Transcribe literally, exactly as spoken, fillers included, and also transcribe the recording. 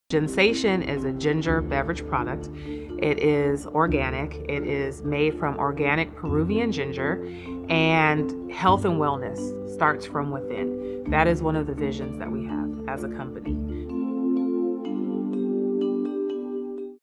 Gination is a ginger beverage product. It is organic. It is made from organic Peruvian ginger, and health and wellness starts from within. That is one of the visions that we have as a company.